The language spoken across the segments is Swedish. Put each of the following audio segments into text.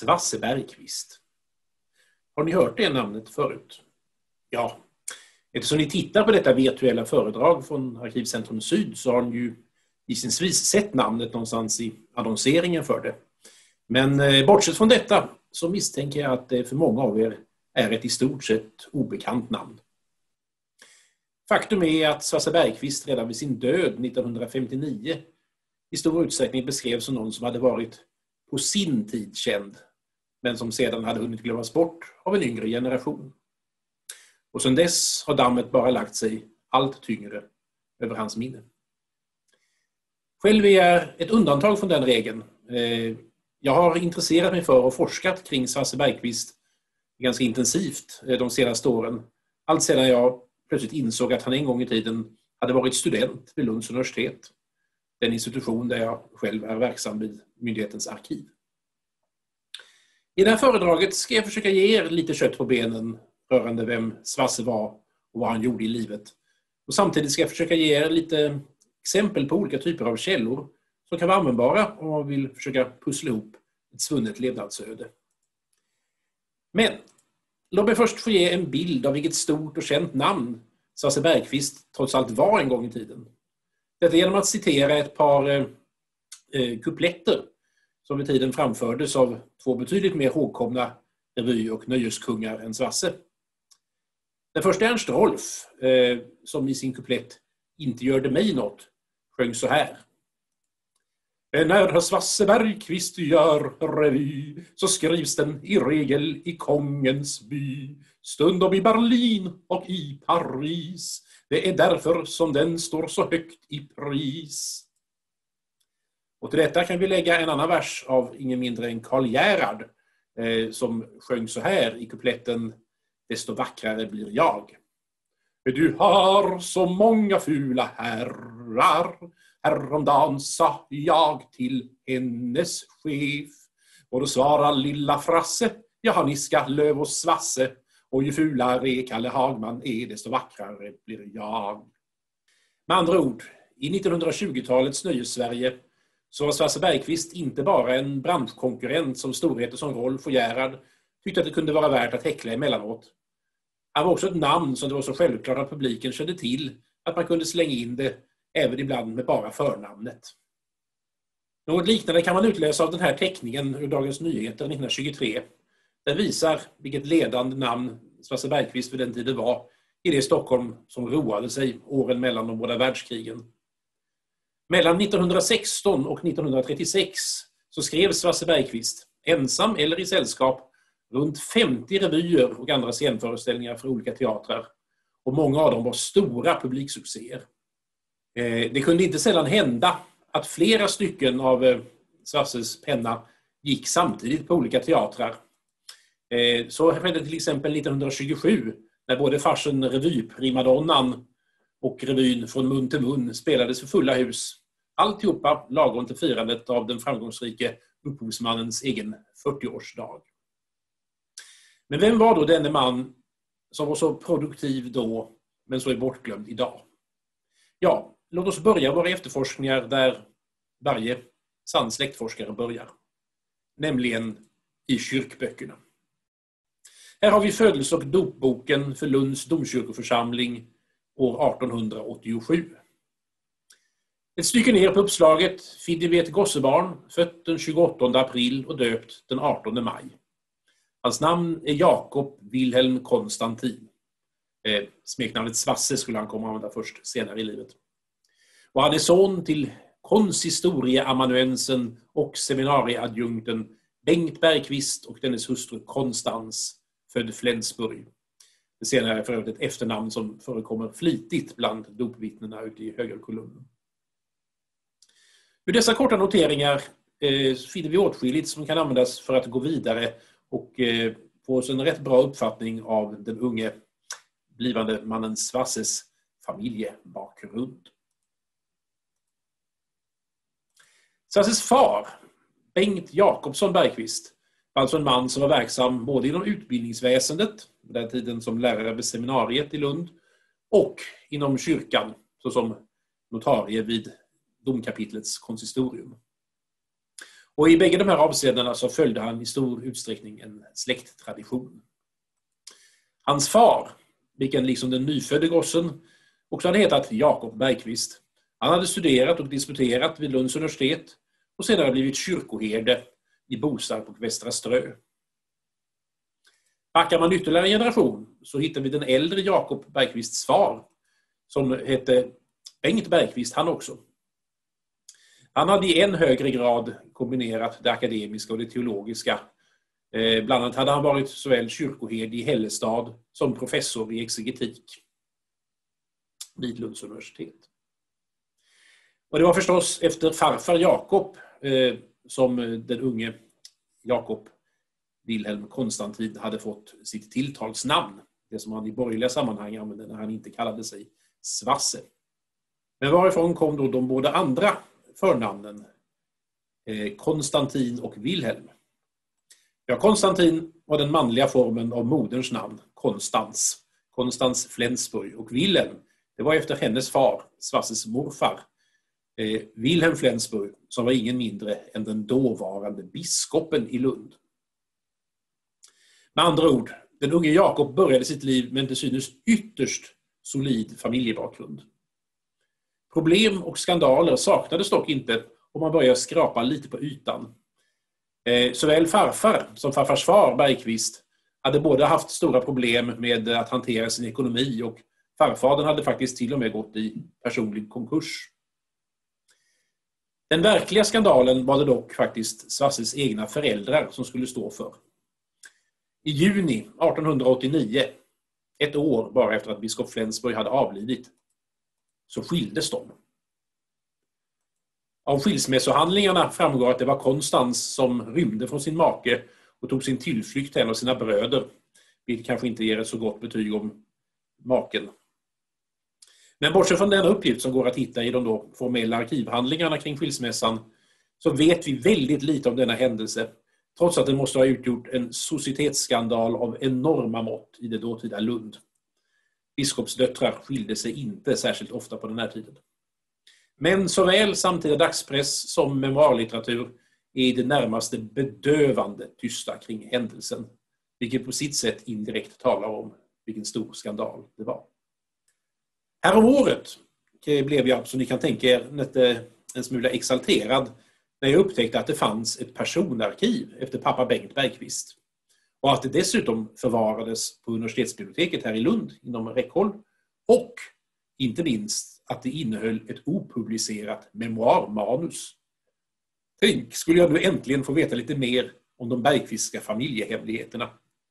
Svasse Bergqvist. Har ni hört det namnet förut? Ja, eftersom ni tittar på detta virtuella föredrag från Arkivcentrum Syd så har ni ju gissningsvis sett namnet någonstans i annonseringen för det. Men bortsett från detta så misstänker jag att det för många av er är ett i stort sett obekant namn. Faktum är att Svasse Bergqvist redan vid sin död 1959 i stor utsträckning beskrevs som någon som hade varit på sin tid känd, men som sedan hade hunnit glömmas bort av en yngre generation. Och sedan dess har dammet bara lagt sig allt tyngre över hans minne. Själv är jag ett undantag från den regeln. Jag har intresserat mig för och forskat kring Svasse Bergqvist ganska intensivt de senaste åren. Allt sedan jag plötsligt insåg att han en gång i tiden hade varit student vid Lunds universitet. Den institution där jag själv är verksam vid myndighetens arkiv. I det här föredraget ska jag försöka ge er lite kött på benen rörande vem Svasse var och vad han gjorde i livet. Och samtidigt ska jag försöka ge er lite exempel på olika typer av källor som kan vara användbara om man vill försöka pussla ihop ett svunnet levnadsöde. Men låt mig först få ge en bild av vilket stort och känt namn Svasse Bergqvist trots allt var en gång i tiden. Detta genom att citera ett par kupletter som vid tiden framfördes av två betydligt mer ihågkomna revy- och nöjeskungar än Svasse. Den första Ernst Rolf, som i sin kuplett "Inte gör det mig något", sjöng så här. När Svasse Bergqvist gör revy så skrivs den i regel i kongens by, stundom i Berlin och i Paris. Det är därför som den står så högt i pris. Och till detta kan vi lägga en annan vers av ingen mindre än Karl Gerhard som sjöng så här i kupletten "Desto vackrare blir jag". Du har så många fula herrar. Häromdagen sa jag till hennes chef. Och då svarar lilla Frasse, jag har Niska, Löv och Svasse. Och ju fulare Kalle Hagman är, desto vackrare blir jag. Med andra ord, i 1920-talets nöjessverige så var Svasse Bergqvist inte bara en branschkonkurrent som storheter som Rolf och Gerhard tyckte att det kunde vara värt att häckla emellanåt. Han var också ett namn som det var så självklart att publiken kände till att man kunde slänga in det även ibland med bara förnamnet. Något liknande kan man utläsa av den här teckningen ur Dagens Nyheter 1923. Den visar vilket ledande namn Svasse Bergqvist vid den tiden var i det Stockholm som roade sig åren mellan de båda världskrigen. Mellan 1916 och 1936 så skrev Svasse Bergqvist, ensam eller i sällskap, runt 50 revyer och andra scenföreställningar för olika teatrar. Och många av dem var stora publiksuccéer. Det kunde inte sällan hända att flera stycken av Svasses penna gick samtidigt på olika teatrar. Så skedde till exempel 1927 när både farsen Revyprimadonnan och revyn Från mun till mun spelades för fulla hus. Alltihopa lagom till firandet av den framgångsrike upphovsmannens egen 40-årsdag. Men vem var då denne man som var så produktiv då men så är bortglömd idag? Ja, låt oss börja våra efterforskningar där varje sann släktforskare börjar. Nämligen i kyrkböckerna. Här har vi födelse- och dopboken för Lunds domkyrkoförsamling år 1887. Ett stycke ner på uppslaget finner vi ett gossebarn fött den 28 april och döpt den 18 maj. Hans namn är Jakob Wilhelm Konstantin. Smeknamnet Svasse skulle han komma att använda först senare i livet. Och han är son till konsistorieamanuensen och seminarieadjunkten Bengt Bergqvist och dennes hustru Konstans, född Flensburg. Det senare är för övrigt ett efternamn som förekommer flitigt bland dopvittnena ute i högerkolumnen. Ur dessa korta noteringar finner vi åtskilligt som kan användas för att gå vidare och få oss en rätt bra uppfattning av den unge blivande mannen Svasses familjebakgrund. Svasses far, Bengt Jakobsson Bergqvist, var alltså en man som var verksam både inom utbildningsväsendet, på den tiden som lärare vid seminariet i Lund, och inom kyrkan såsom notarie vid domkapitlets konsistorium. Och i bägge de här avseendena så följde han i stor utsträckning en släkttradition. Hans far, vilken liksom den nyfödde gossen, också hade hetat Jakob Bergqvist. Han hade studerat och disputerat vid Lunds universitet och senare blivit kyrkoherde i Bosarp och Västra Strö. Backar man ytterligare en generation så hittar vi den äldre Jakob Bergqvists far som hette Bengt Bergqvist han också. Han hade i än högre grad kombinerat det akademiska och det teologiska. Bland annat hade han varit såväl kyrkoherde i Hällestad som professor i exegetik vid Lunds universitet. Och det var förstås efter farfar Jakob som den unge Jakob Wilhelm Konstantin hade fått sitt tilltalsnamn. Det som han i borgerliga sammanhang använde när han inte kallade sig Svasse. Men varifrån kom då de båda andra förnamnen Konstantin och Wilhelm? Ja, Konstantin var den manliga formen av moderns namn, Konstans Flensburg, och Wilhelm, det var efter hennes far, Svasses morfar, Wilhelm Flensburg, som var ingen mindre än den dåvarande biskopen i Lund. Med andra ord, den unge Jakob började sitt liv med en till synes ytterst solid familjebakgrund. Problem och skandaler saknades dock inte om man började skrapa lite på ytan. Såväl farfar som farfars far Bergqvist hade båda haft stora problem med att hantera sin ekonomi och farfadern hade faktiskt till och med gått i personlig konkurs. Den verkliga skandalen var det dock faktiskt Svasses egna föräldrar som skulle stå för. I juni 1889, ett år bara efter att biskop Flensburg hade avlidit, så skildes de. Av skilsmässohandlingarna framgår att det var Konstans som rymde från sin make och tog sin tillflykt till en av sina bröder, vilket kanske inte ger ett så gott betyg om maken. Men bortsett från denna uppgift som går att hitta i de då formella arkivhandlingarna kring skilsmässan så vet vi väldigt lite om denna händelse, trots att den måste ha utgjort en societetsskandal av enorma mått i det dåtida Lund. Biskopsdöttrar skilde sig inte särskilt ofta på den här tiden. Men såväl samtida dagspress som memoarlitteratur är i det närmaste bedövande tysta kring händelsen, vilket på sitt sätt indirekt talar om vilken stor skandal det var. Härom året blev jag, som ni kan tänka er, en smula exalterad när jag upptäckte att det fanns ett personarkiv efter pappa Bengt Bergqvist och att det dessutom förvarades på universitetsbiblioteket här i Lund inom räckhåll och inte minst att det innehöll ett opublicerat memoarmanus. Tänk, skulle jag nu äntligen få veta lite mer om de Bergqvistska familjehemligheterna.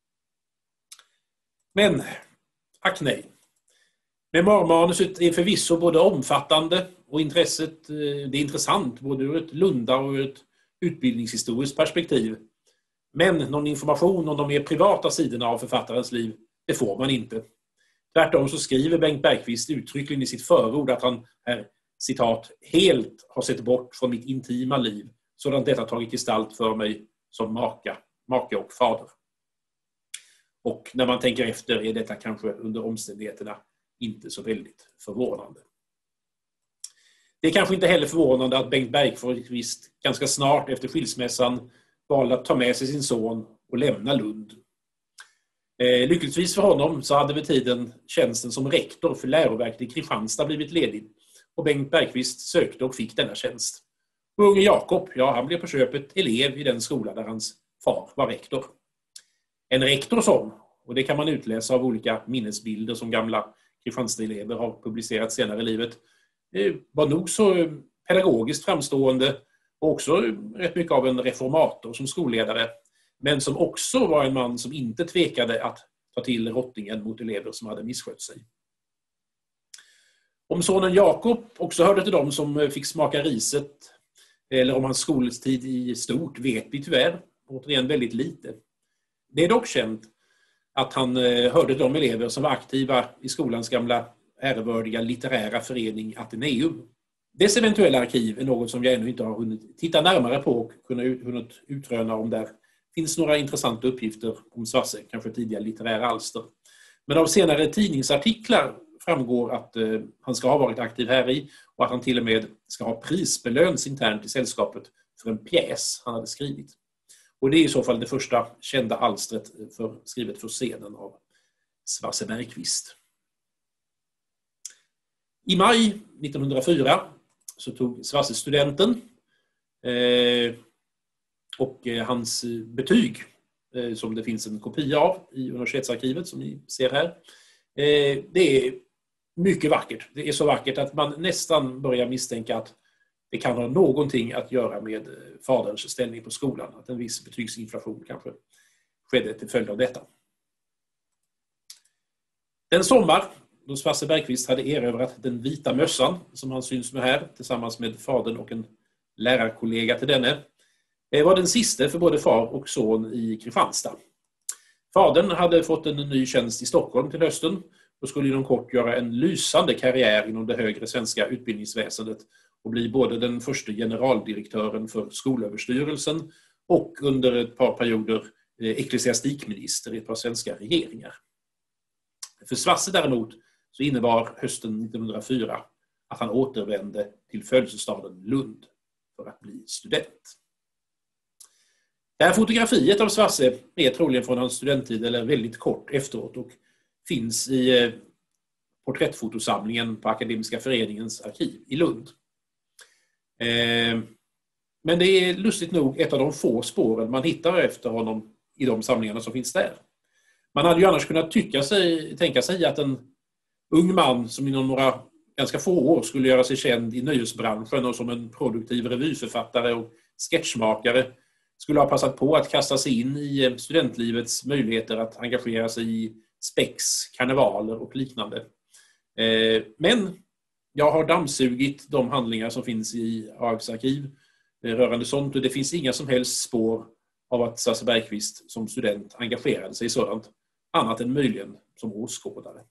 Men, ack nej. Memoarmanuset är förvisso både omfattande och intresset, det är intressant både ur ett Lunda och ur ett utbildningshistoriskt perspektiv. Men någon information om de mer privata sidorna av författarens liv, det får man inte. Tvärtom så skriver Bengt Bergqvist uttryckligen i sitt förord att han är, citat, helt har sett bort från mitt intima liv sådant detta tagit gestalt för mig som make och fader. Och när man tänker efter är detta kanske under omständigheterna inte så väldigt förvånande. Det är kanske inte heller förvånande att Bengt Bergqvist ganska snart efter skilsmässan valde att ta med sig sin son och lämna Lund. Lyckligtvis för honom så hade vid tiden tjänsten som rektor för läroverket i Kristianstad blivit ledig och Bengt Bergqvist sökte och fick denna tjänst. Och unge Jakob, ja, han blev på köpet elev i den skola där hans far var rektor. En rektor som, och det kan man utläsa av olika minnesbilder som gamla Kristianstad-elever har publicerat senare i livet, var nog så pedagogiskt framstående och också rätt mycket av en reformator som skolledare, men som också var en man som inte tvekade att ta till rottingen mot elever som hade misskött sig. Om sonen Jakob också hörde till dem som fick smaka riset, eller om hans skoltid i stort, vet vi tyvärr återigen väldigt lite. Det är dock känt att han hörde till de elever som var aktiva i skolans gamla ärevördiga litterära förening Atheneum. Dess eventuella arkiv är något som jag ännu inte har hunnit titta närmare på och hunnit utröna om där finns några intressanta uppgifter om Svasse, kanske tidigare litterära alster. Men av senare tidningsartiklar framgår att han ska ha varit aktiv här i och att han till och med ska ha prisbelönts internt i sällskapet för en pjäs han hade skrivit. Och det är i så fall det första kända alstret skrivet för scenen av Svasse Bergqvist. I maj 1904 så tog Svasse studenten och hans betyg, som det finns en kopia av i universitetsarkivet som ni ser här, det är mycket vackert. Det är så vackert att man nästan börjar misstänka att det kan ha någonting att göra med faderns ställning på skolan. Att en viss betygsinflation kanske skedde till följd av detta. Den sommar då Svasse Bergqvist hade erövrat den vita mössan som han syns med här tillsammans med fadern och en lärarkollega till denne, var den sista för både far och son i Kristianstad. Fadern hade fått en ny tjänst i Stockholm till hösten och skulle inom kort göra en lysande karriär inom det högre svenska utbildningsväsendet och bli både den första generaldirektören för skolöverstyrelsen och under ett par perioder ecklesiastikminister i ett par svenska regeringar. För Svasse däremot så innebar hösten 1904 att han återvände till födelsestaden Lund för att bli student. Det här fotografiet av Svasse är troligen från hans studenttid eller väldigt kort efteråt och finns i porträttfotosamlingen på Akademiska föreningens arkiv i Lund. Men det är lustigt nog ett av de få spåren man hittar efter honom i de samlingarna som finns där. Man hade ju annars kunnat tänka sig att en ung man som inom några ganska få år skulle göra sig känd i nöjesbranschen och som en produktiv revyförfattare och sketchmakare skulle ha passat på att kasta sig in i studentlivets möjligheter att engagera sig i spex, karnevaler och liknande. Men jag har dammsugit de handlingar som finns i AGs arkiv rörande sånt och det finns inga som helst spår av att Svasse Bergqvist som student engagerade sig i sådant, annat än möjligen som åskådare.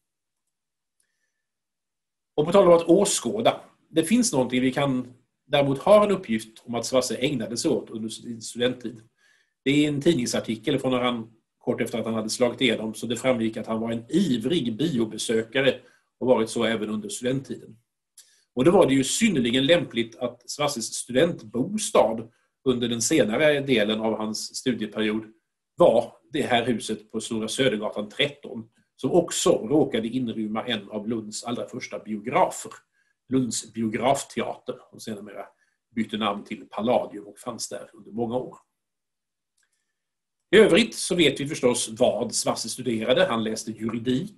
Och på tal om att åskåda, det finns någonting vi kan däremot ha en uppgift om att Svasse ägnade sig åt under sin studenttid. Det är en tidningsartikel från när han kort efter att han hade slagit igenom så det framgick att han var en ivrig biobesökare och varit så även under studenttiden. Och då var det ju synnerligen lämpligt att Svasses studentbostad under den senare delen av hans studieperiod var det här huset på Stora Södergatan 13 som också råkade inrymma en av Lunds allra första biografer, Lunds biografteater, och senare bytte namn till Palladium och fanns där under många år. I övrigt så vet vi förstås vad Svasse studerade. Han läste juridik.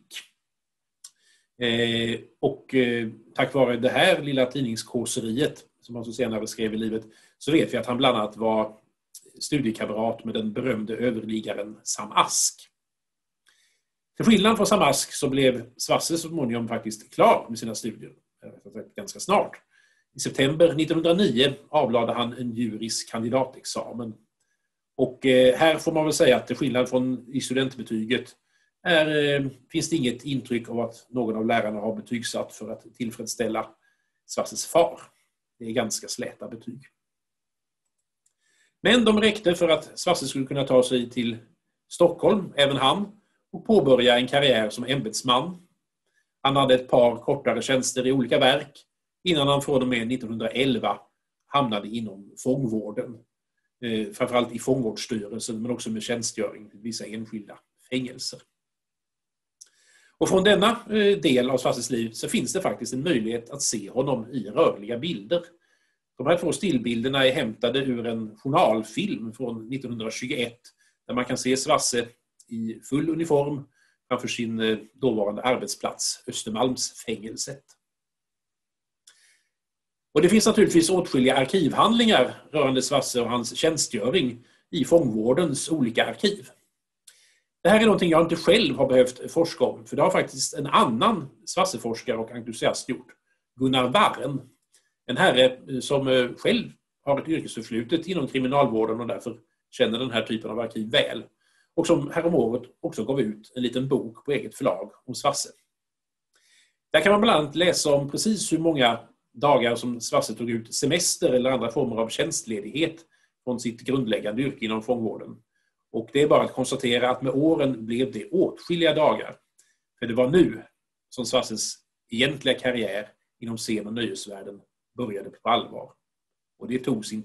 Och tack vare det här lilla tidningskåseriet som han så senare skrev i livet så vet vi att han bland annat var studiekamrat med den berömde överligaren Sam Ask. Till skillnad från Sam Ask så blev Svasse så småningom faktiskt klar med sina studier ganska snart. I september 1909 avlade han en juris kandidatexamen. Och här får man väl säga att till skillnad från i studentbetyget finns det inget intryck av att någon av lärarna har betygsatt för att tillfredsställa Svasses far. Det är ganska släta betyg. Men de räckte för att Svasse skulle kunna ta sig till Stockholm, även han, och påbörja en karriär som ämbetsman. Han hade ett par kortare tjänster i olika verk innan han från och med 1911 hamnade inom fångvården. Framförallt i fångvårdsstyrelsen men också med tjänstgöring i vissa enskilda fängelser. Och från denna del av Svasses liv så finns det faktiskt en möjlighet att se honom i rörliga bilder. De här två stillbilderna är hämtade ur en journalfilm från 1921 där man kan se Svasse i full uniform framför sin dåvarande arbetsplats, Östermalmsfängelset. Och det finns naturligtvis åtskilliga arkivhandlingar rörande Svasse och hans tjänstgöring i fångvårdens olika arkiv. Det här är någonting jag inte själv har behövt forska om, för det har faktiskt en annan Svasseforskare och entusiast gjort, Gunnar Warren. En herre som själv har ett yrkesförflutet inom kriminalvården och därför känner den här typen av arkiv väl. Och som häromåret också gav ut en liten bok på eget förlag om Svasse. Där kan man bland annat läsa om precis hur många dagar som Svasse tog ut semester eller andra former av tjänstledighet från sitt grundläggande yrke inom fångvården. Och det är bara att konstatera att med åren blev det åtskilliga dagar. För det var nu som Svasses egentliga karriär inom scen- och nöjesvärlden började på allvar. Och det tog sin tid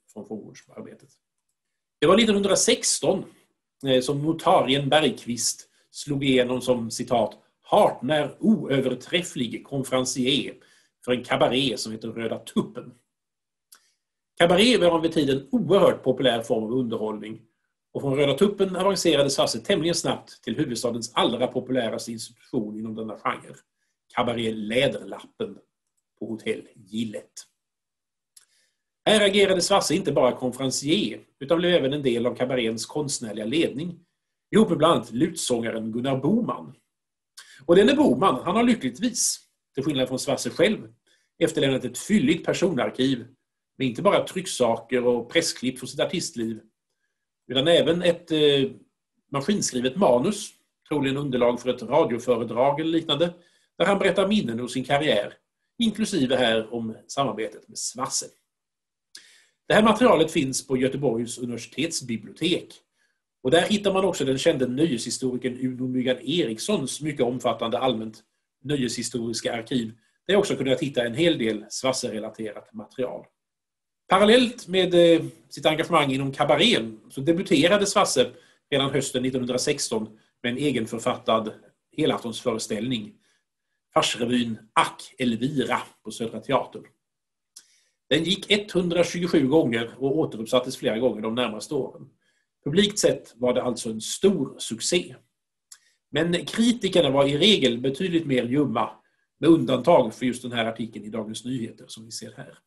från fångvårdsarbetet. Det var 1916 som notarien Bergqvist slog igenom som citat hartnär oöverträfflig konferencier för en kabaré som heter Röda Tuppen. Kabaré var vid tiden oerhört populär form av underhållning och från Röda Tuppen avancerade Svasse tämligen snabbt till huvudstadens allra populäraste institution inom denna genre, Kabaré Läderlappen på hotell Gillet. Här agerade Svasse inte bara konferencier utan blev även en del av kabaréns konstnärliga ledning ihop med bland annat lutsångaren Gunnar Boman. Och denne Boman, han har lyckligtvis, till skillnad från Svasse själv, efterlämnat ett fylligt personarkiv med inte bara trycksaker och pressklipp från sitt artistliv utan även ett maskinskrivet manus, troligen underlag för ett radioföredrag eller liknande, där han berättar minnen ur sin karriär, inklusive här om samarbetet med Svasse. Det här materialet finns på Göteborgs universitetsbibliotek och där hittar man också den kände nöjeshistorikern Uno Myggan Erikssons mycket omfattande allmänt nöjeshistoriska arkiv där jag också kunnat hitta en hel del Svasse-relaterat material. Parallellt med sitt engagemang inom kabarén så debuterade Svasse redan hösten 1916 med en egenförfattad helaftonsföreställning, farsrevyn Ack Elvira på Södra Teatern. Den gick 127 gånger och återuppsattes flera gånger de närmaste åren. Publikt sett var det alltså en stor succé. Men kritikerna var i regel betydligt mer ljumma, med undantag för just den här artikeln i Dagens Nyheter som vi ser här.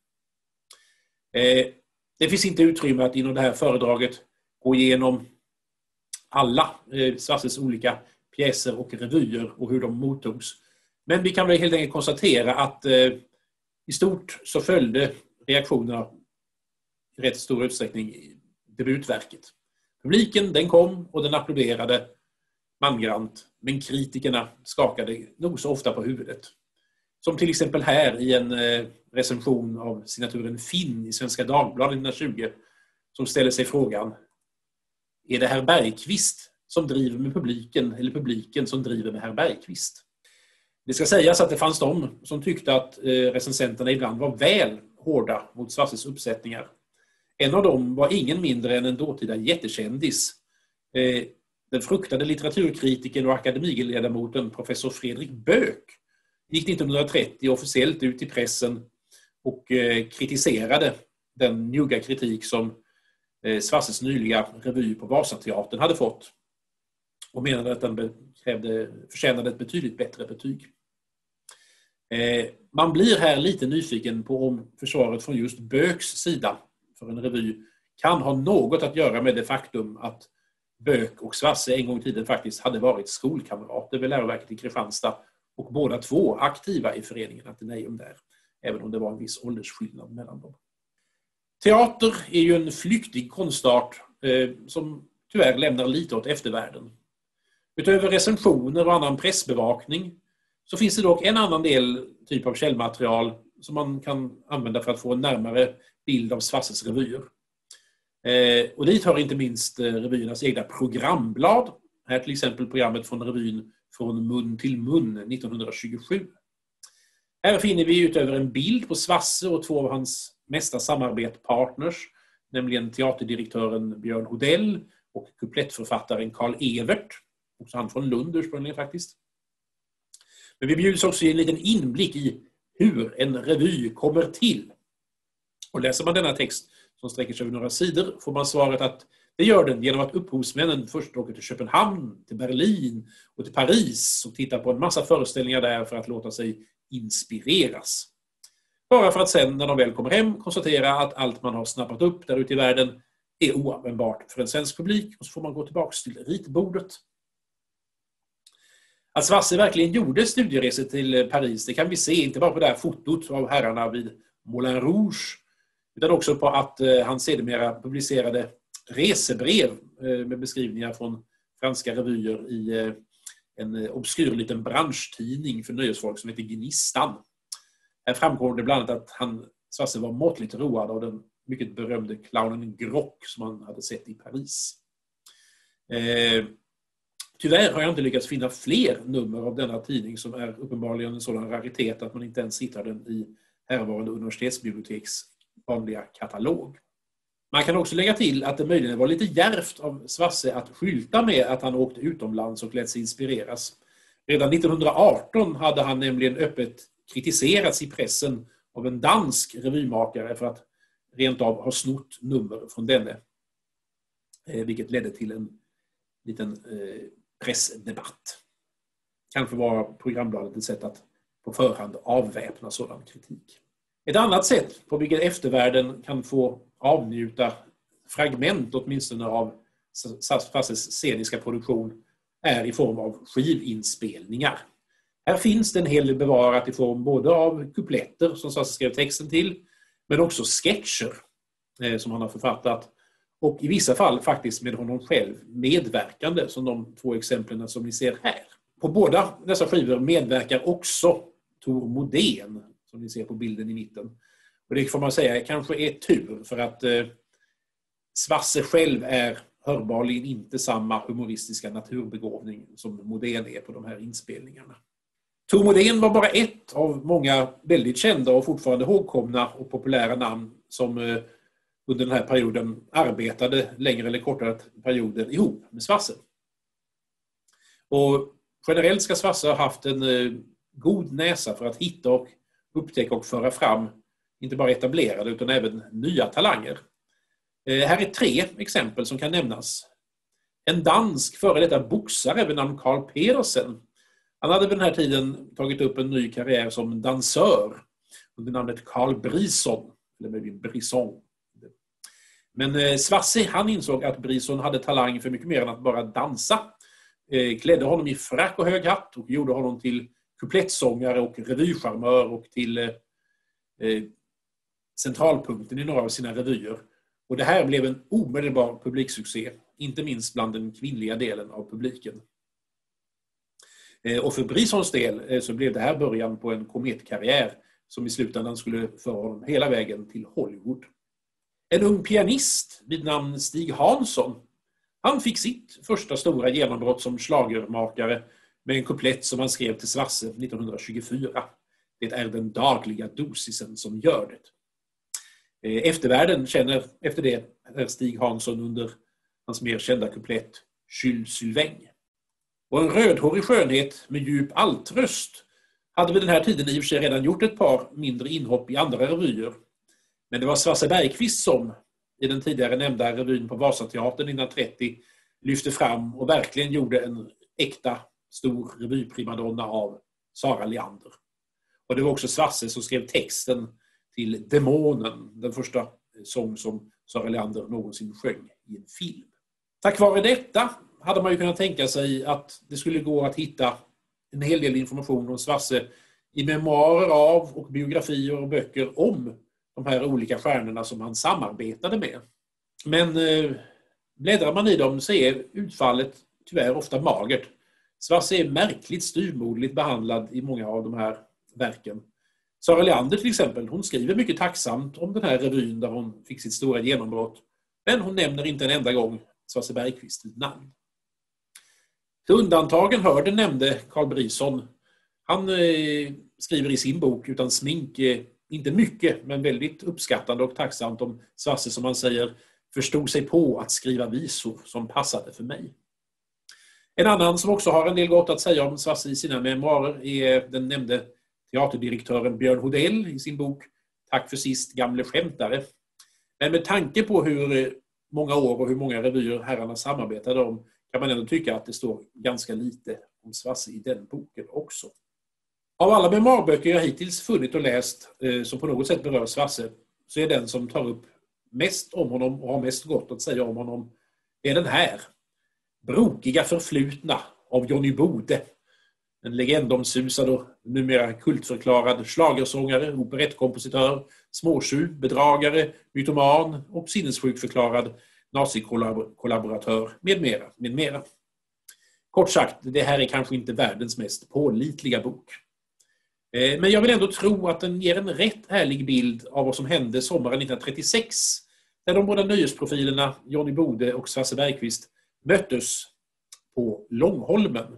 Det finns inte utrymme att inom det här föredraget gå igenom alla Svasses olika pjäser och revyer och hur de mottogs. Men vi kan väl helt enkelt konstatera att i stort så följde reaktionerna i rätt stor utsträckning debutverket. Publiken den kom och den applåderade mangrant, men kritikerna skakade nog så ofta på huvudet. Som till exempel här i en recension av signaturen Finn i Svenska Dagbladet 1920 som ställer sig frågan: är det herr Bergqvist som driver med publiken eller publiken som driver med herr Bergqvist? Det ska sägas att det fanns de som tyckte att recensenterna ibland var väl hårda mot Svasses uppsättningar. En av dem var ingen mindre än en dåtida jättekändis. Den fruktade litteraturkritiken och akademiledamoten professor Fredrik Böök gick 1930 officiellt ut i pressen och kritiserade den njugga kritik som Svasses nyliga revy på Vasateatern hade fått och menade att den förtjänade ett betydligt bättre betyg. Man blir här lite nyfiken på om försvaret från just Bööks sida för en revy kan ha något att göra med det faktum att Böök och Svasse en gång i tiden faktiskt hade varit skolkamrater vid läroverket i Kristianstad och båda två aktiva i föreningen Atheneum där, även om det var en viss åldersskillnad mellan dem. Teater är ju en flyktig konstart som tyvärr lämnar lite åt eftervärlden. Utöver recensioner och annan pressbevakning så finns det dock en annan del typ av källmaterial som man kan använda för att få en närmare bild av Svasses revyer. Och dit hör inte minst revyernas egna programblad. Här till exempel programmet från revyn Från mun till mun 1927. Här finner vi utöver en bild på Svasse och två av hans mesta samarbetspartners, nämligen teaterdirektören Björn Odell och kuplettförfattaren Karl Evert, också han från Lund ursprungligen faktiskt. Men vi bjuds också i en liten inblick i hur en revy kommer till. Och läser man denna text som sträcker sig över några sidor får man svaret att det gör den genom att upphovsmännen först åker till Köpenhamn, till Berlin och till Paris och tittar på en massa föreställningar där för att låta sig inspireras. Bara för att sen när de väl kommer hem konstatera att allt man har snappat upp där ute i världen är oanvändbart för en svensk publik och så får man gå tillbaka till ritbordet. Att Svasse verkligen gjorde studieresor till Paris, det kan vi se inte bara på det här fotot av herrarna vid Moulin Rouge utan också på att han sedermera publicerade resebrev med beskrivningar från franska revyer i en obskyr liten branschtidning för nöjesfolk som heter Gnistan. Här framgår det bland annat att Svasse var måttligt road av den mycket berömde clownen Grock som han hade sett i Paris. Tyvärr har jag inte lyckats finna fler nummer av denna tidning som är uppenbarligen en sådan raritet att man inte ens hittar den i härvarande universitetsbiblioteks vanliga katalog. Man kan också lägga till att det möjligen var lite djärvt av Swasse att skylta med att han åkte utomlands och lät sig inspireras. Redan 1918 hade han nämligen öppet kritiserats i pressen av en dansk revymakare för att rent av ha snott nummer från denne. Vilket ledde till en liten pressdebatt. Kanske var programbladet ett sätt att på förhand avväpna sådan kritik. Ett annat sätt på vilket eftervärlden kan få avnjuta fragment åtminstone av Swasses sceniska produktion är i form av skivinspelningar. Här finns det en hel del bevarat i form både av kupletter som Swasse skrev texten till, men också sketcher som han har författat. Och i vissa fall faktiskt med honom själv medverkande, som de 2 exemplen som ni ser här. På båda dessa skivor medverkar också Tor Modén, som ni ser på bilden i mitten. Och det får man säga kanske är tur, för att Swasse själv är hörbarligen inte samma humoristiska naturbegåvning som Modén är på de här inspelningarna. Tor Modén var bara ett av många väldigt kända och fortfarande ihågkomna och populära namn som under den här perioden arbetade längre eller kortare perioder ihop med Swasse. Och generellt ska Swasse ha haft en god näsa för att hitta och upptäcka och föra fram inte bara etablerade utan även nya talanger. Här är 3 exempel som kan nämnas. En dansk före detta boxare vid namn Carl Pedersen. Han hade vid den här tiden tagit upp en ny karriär som dansör under namnet Carl Brisson, eller möjligen Brisson. Men Swasse, han insåg att Brisson hade talang för mycket mer än att bara dansa. Klädde honom i frack och hög hatt och gjorde honom till kuplettsångare och revycharmör och till centralpunkten i några av sina revyer. Och det här blev en omedelbar publiksuccé, inte minst bland den kvinnliga delen av publiken. Och för Brissons del så blev det här början på en kometkarriär som i slutändan skulle föra honom hela vägen till Hollywood. En ung pianist vid namn Stig Hansson, han fick sitt första stora genombrott som schlagermakare med en kuplett som han skrev till Swasse 1924. Det är den dagliga dosisen som gör det. Eftervärlden känner efter det Stig Hansson under hans mer kända kuplett Jules Sylvain. Och en rödhårig skönhet med djup altröst hade vid den här tiden i och för sig redan gjort ett par mindre inhopp i andra revyer. Men det var Swasse Bergqvist som i den tidigare nämnda revyn på Vasateatern 1930 lyfte fram och verkligen gjorde en äkta stor revyprimadonna av Sara Leander. Och det var också Swasse som skrev texten till Demonen, den första sång som Sara Leander någonsin sjöng i en film. Tack vare detta hade man ju kunnat tänka sig att det skulle gå att hitta en hel del information om Swasse i memoarer av och biografier och böcker om de här olika stjärnorna som han samarbetade med. Men bläddrar man i dem så är utfallet tyvärr ofta magert. Swasse är märkligt styvmoderligt behandlad i många av de här verken. Sara Leander till exempel, hon skriver mycket tacksamt om den här revyn där hon fick sitt stora genombrott. Men hon nämner inte en enda gång Swasse Bergqvist namn. Till undantagen hör den nämnde Carl Brisson. Han skriver i sin bok utan smink, inte mycket men väldigt uppskattande och tacksamt om Swasse, som han säger, förstod sig på att skriva visor som passade för mig. En annan som också har en del gott att säga om Swasse i sina memoarer är den nämnde teaterdirektören Björn Hodell i sin bok Tack för sist, gamle skämtare. Men med tanke på hur många år och hur många revyer herrarna samarbetade om kan man ändå tycka att det står ganska lite om Swasse i den boken också. Av alla memoarböcker jag hittills funnit och läst som på något sätt berör Swasse så är den som tar upp mest om honom och har mest gott att säga om honom är den här. Brokiga förflutna av Johnny Bode. En legendomsusad och numera kultförklarad schlagersångare, operettkompositör, småtjuv, bedragare, mytoman och sinnessjukförklarad nazikollaboratör med mera, med mera. Kort sagt, det här är kanske inte världens mest pålitliga bok. Men jag vill ändå tro att den ger en rätt ärlig bild av vad som hände sommaren 1936 när de båda nöjesprofilerna Johnny Bode och Swasse Bergqvist möttes på Långholmen.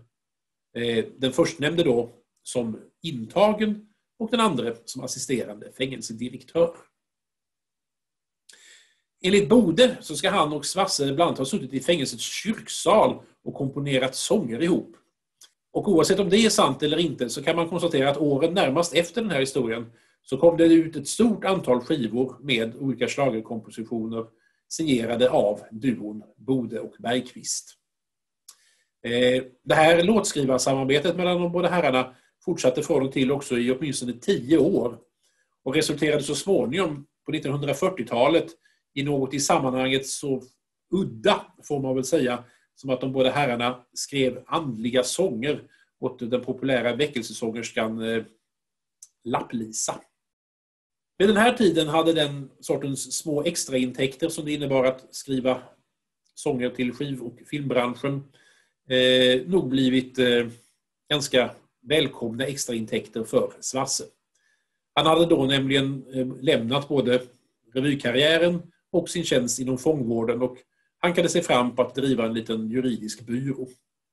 Den förstnämnde då som intagen och den andra som assisterande fängelsedirektör. Enligt Bode så ska han och Svasse ibland ha suttit i fängelsets kyrksal och komponerat sånger ihop. Och oavsett om det är sant eller inte så kan man konstatera att åren närmast efter den här historien så kom det ut ett stort antal skivor med olika schlagerkompositioner signerade av duon Bode och Bergqvist. Det här låtskrivarsamarbetet mellan de båda herrarna fortsatte från och till också i åtminstone 10 år och resulterade så småningom på 1940-talet i något i sammanhanget så udda, får man väl säga, som att de båda herrarna skrev andliga sånger åt den populära väckelsesångerskan Lapplisa. Vid den här tiden hade den sortens små extraintäkter som det innebar att skriva sånger till skiv- och filmbranschen nog blivit ganska välkomna extraintäkter för Svasse. Han hade då nämligen lämnat både revykarriären och sin tjänst inom fångvården och hankade sig fram på att driva en liten juridisk byrå.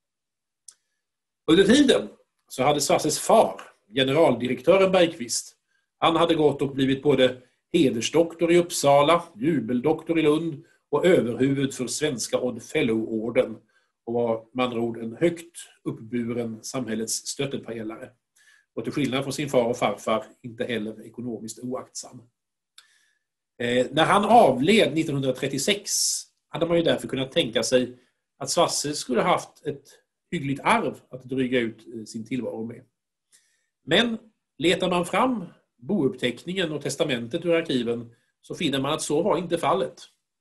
Under tiden så hade Svasses far, generaldirektören Bergqvist, han hade gått och blivit både hedersdoktor i Uppsala, jubeldoktor i Lund och överhuvud för svenska Odd Fellow-orden och var med andra ord en högt uppburen samhällets stöttepelare. Och till skillnad från sin far och farfar inte heller ekonomiskt oaktsam. När han avled 1936 hade man ju därför kunnat tänka sig att Svasse skulle haft ett hyggligt arv att dryga ut sin tillvaro med. Men letar man fram bouppteckningen och testamentet ur arkiven så finner man att så var inte fallet.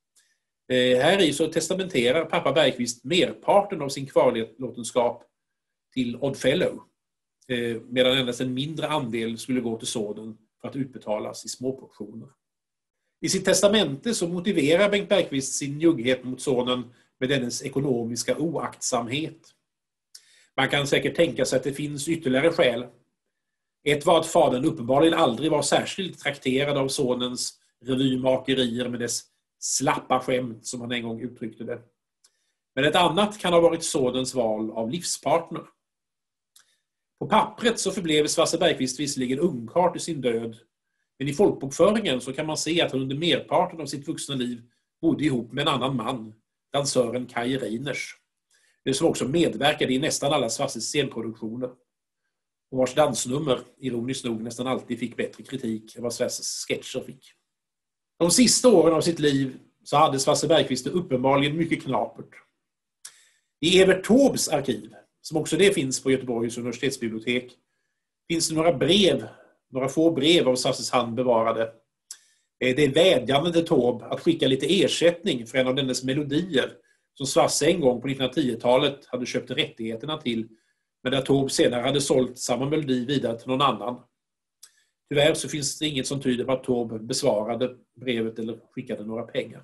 Här i så testamenterar pappa Bergqvist merparten av sin kvarlåtenskap till Odd Fellow, medan endast en mindre andel skulle gå till sonen för att utbetalas i småportioner. I sitt testamente så motiverar Bengt Bergqvist sin njugghet mot sonen med dennes ekonomiska oaktsamhet. Man kan säkert tänka sig att det finns ytterligare skäl. Ett var att fadern uppenbarligen aldrig var särskilt trakterad av sonens revymakerier med dess slappa skämt, som han en gång uttryckte det. Men ett annat kan ha varit sonens val av livspartner. På pappret så förblev Svasse Bergqvist visserligen ungkarl till sin död, men i folkbokföringen så kan man se att han under merparten av sitt vuxna liv bodde ihop med en annan man, dansören Kai Reiners, som också medverkade i nästan alla Svasses scenproduktioner och vars dansnummer, ironiskt nog, nästan alltid fick bättre kritik än vad Svasses sketcher fick. De sista åren av sitt liv så hade Svasse Bergqvist det uppenbarligen mycket knapert. I Evert Taubes arkiv, som också det finns på Göteborgs universitetsbibliotek, finns det några få brev av Svasses hand bevarade. Det är vädjande till Taube att skicka lite ersättning för en av dennes melodier som Svasse en gång på 1910-talet hade köpt rättigheterna till, men där Taube senare hade sålt samma melodi vidare till någon annan. Tyvärr så finns det inget som tyder på att Taube besvarade brevet eller skickade några pengar.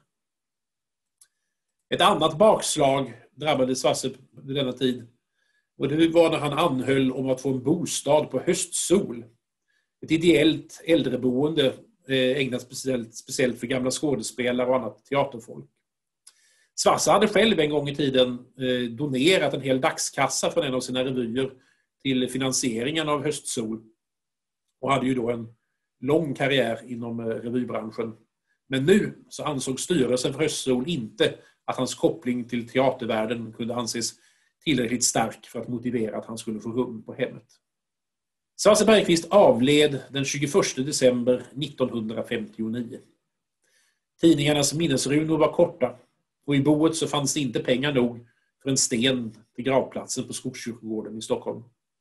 Ett annat bakslag drabbade Svasse vid denna tid, och det var när han anhöll om att få en bostad på Höstsol. Ett ideellt äldreboende ägnat speciellt för gamla skådespelare och annat teaterfolk. Svasse hade själv en gång i tiden donerat en hel dagskassa från en av sina revyer till finansieringen av Höstsol och hade ju då en lång karriär inom revybranschen. Men nu så ansåg styrelsen för Höstsol inte att hans koppling till teatervärlden kunde anses tillräckligt stark för att motivera att han skulle få rum på hemmet. Svasse Bergqvist avled den 21 december 1959. Tidningarnas minnesrunor var korta och i boet så fanns det inte pengar nog för en sten till gravplatsen på Skogskyrkogården i Stockholm.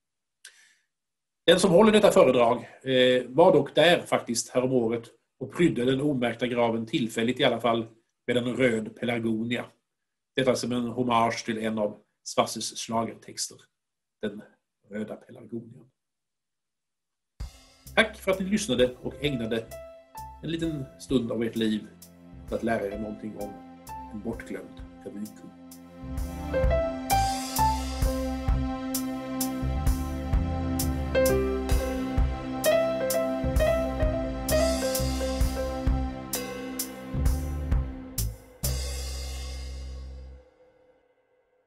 Den som håller detta föredrag var dock där faktiskt häromåret och prydde den omärkta graven tillfälligt i alla fall med en röd pelargonia. Detta som en hommage till en av Svasses schlagertexter, den röda pelargonian. Tack för att ni lyssnade och ägnade en liten stund av ert liv för att lära er någonting om en bortglömd revykung.